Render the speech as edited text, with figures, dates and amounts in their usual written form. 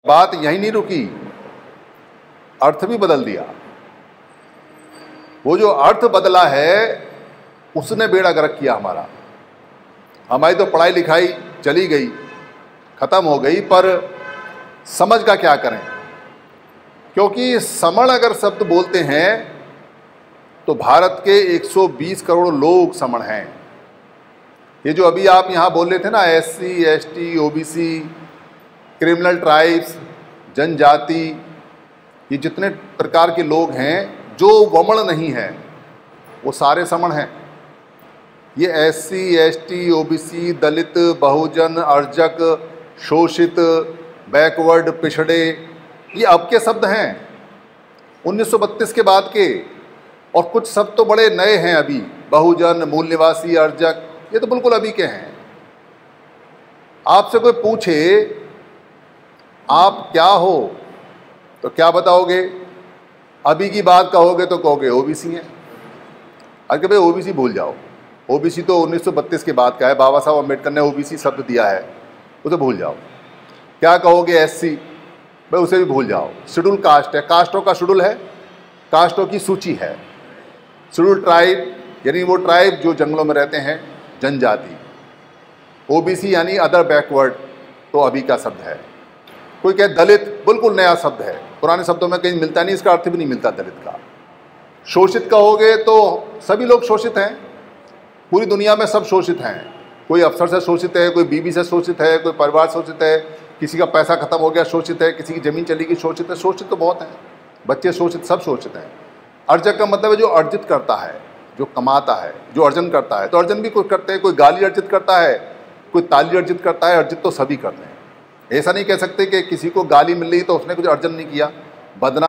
बात यहीं नहीं रुकी, अर्थ भी बदल दिया। वो जो अर्थ बदला है उसने बेड़ा गर्क किया हमारा। हमारी तो पढ़ाई लिखाई चली गई, खत्म हो गई, पर समझ का क्या करें? क्योंकि समण अगर शब्द बोलते हैं तो भारत के 120 करोड़ लोग समण हैं। ये जो अभी आप यहाँ बोल रहे थे ना, SC ST OBC, criminal tribes, जनजाति, ये जितने प्रकार के लोग हैं जो वमन नहीं है वो सारे समण हैं। ये SC ST OBC, दलित, बहुजन, अर्जक, शोषित, बैकवर्ड, पिछड़े, ये अब के शब्द हैं, 1932 के बाद के। और कुछ शब्द तो बड़े नए हैं अभी, बहुजन, मूल निवासी, अर्जक, ये तो बिल्कुल अभी के हैं। आपसे कोई पूछे आप क्या हो तो क्या बताओगे? अभी की बात कहोगे तो कहोगे OBC हैं। अगर भाई OBC भूल जाओ, OBC तो 1932 के बाद का है, बाबा साहब अम्बेडकर ने OBC शब्द दिया है, उसे भूल जाओ। क्या कहोगे? SC, भाई उसे भी भूल जाओ। शेड्यूल कास्ट है, कास्टों का शेड्यूल है, कास्टों की सूची है। शेड्यूल ट्राइब यानी वो ट्राइब जो जंगलों में रहते हैं, जनजाति। OBC यानी अदर बैकवर्ड, तो अभी का शब्द है। कोई कहे दलित, बिल्कुल नया शब्द है, पुराने शब्दों में कहीं मिलता नहीं, इसका अर्थ भी नहीं मिलता दलित का। शोषित कहोगे तो सभी लोग शोषित हैं, पूरी दुनिया में सब शोषित हैं। कोई अफसर से शोषित है, कोई बीवी से शोषित है, कोई परिवार शोषित है, किसी का पैसा खत्म हो गया शोषित है, किसी की ज़मीन चली गई शोषित है। शोषित तो बहुत हैं, बच्चे शोषित, सब शोषित हैं। अर्जक का मतलब है जो अर्जित करता है, जो कमाता है, जो अर्जन करता है। तो अर्जन भी कोई करते हैं, कोई गाली अर्जित करता है, कोई ताली अर्जित करता है। अर्जित तो सभी करते हैं। ऐसा नहीं कह सकते कि किसी को गाली मिल रही तो उसने कुछ अर्जन नहीं किया। बदनाम